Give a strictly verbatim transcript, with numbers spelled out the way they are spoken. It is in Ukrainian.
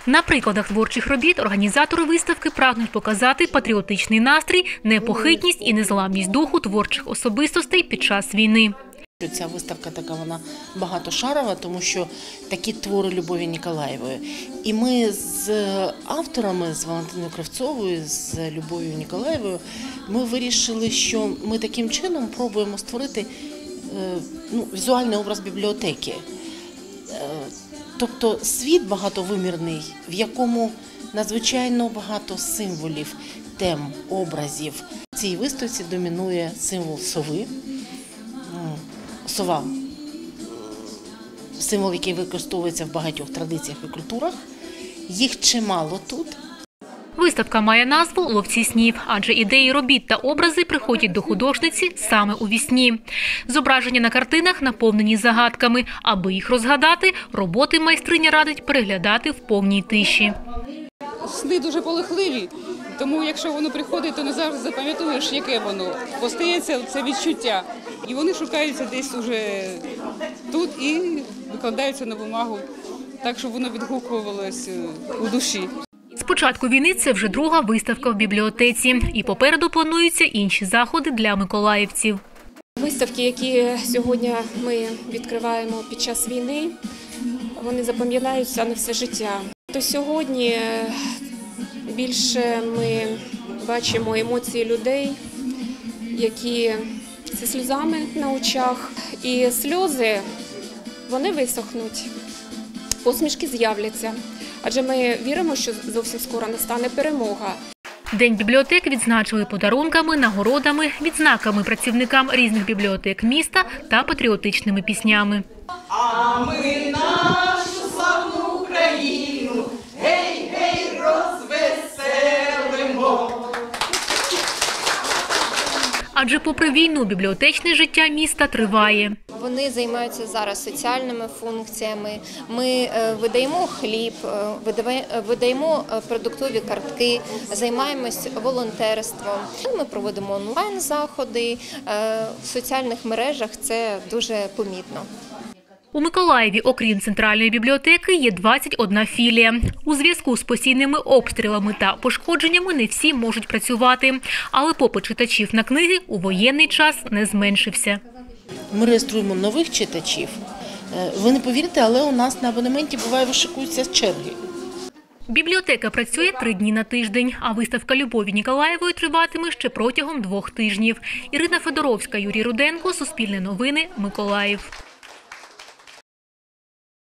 На прикладах творчих робіт організатори виставки прагнуть показати патріотичний настрій, непохитність і незламність духу творчих особистостей під час війни. Ця виставка така, вона багатошарова, тому що такі твори Любові Ніколаєвої. І ми з авторами, з Валентиною Кравцовою, з Любов'ю Ніколаєвою, ми вирішили, що ми таким чином пробуємо створити ну, візуальний образ бібліотеки. Тобто світ багатовимірний, в якому надзвичайно багато символів, тем, образів. В цій виставці домінує символ сови. Сова – символ, який використовується в багатьох традиціях і культурах. Їх чимало тут. Виставка має назву «Ловці снів», адже ідеї робіт та образи приходять до художниці саме у вісні. Зображення на картинах наповнені загадками. Аби їх розгадати, роботи майстриня радить переглядати в повній тиші. Сни дуже полохливі, тому якщо воно приходить, то не завжди запам'ятаєш, яке воно. Постається це відчуття. І вони шукаються десь уже тут і викладаються на бумагу, так, щоб воно відгукувалося у душі. З початку війни це вже друга виставка в бібліотеці. І попереду плануються інші заходи для миколаївців. Виставки, які сьогодні ми відкриваємо під час війни, вони запам'ятаються на все життя. То сьогодні більше ми бачимо емоції людей, які зі сльозами на очах. І сльози, вони висохнуть, посмішки з'являться. Адже ми віримо, що зовсім скоро настане перемога. День бібліотек відзначили подарунками, нагородами, відзнаками працівникам різних бібліотек міста та патріотичними піснями. А ми нашу славну Україну, гей, гей, розвеселимо. Адже попри війну бібліотечне життя міста триває. Вони займаються зараз соціальними функціями. Ми видаємо хліб, видаємо продуктові картки, займаємось волонтерством. Ми проводимо онлайн-заходи, в соціальних мережах це дуже помітно. У Миколаєві, окрім центральної бібліотеки, є двадцять одна філія. У зв'язку з постійними обстрілами та пошкодженнями не всі можуть працювати. Але попит читачів на книги у воєнний час не зменшився. Ми реєструємо нових читачів. Ви не повірите, але у нас на абонементі буває вишикуються черги. Бібліотека працює три дні на тиждень, а виставка Любові Ніколаєвої триватиме ще протягом двох тижнів. Ірина Федоровська, Юрій Руденко, Суспільне новини, Миколаїв.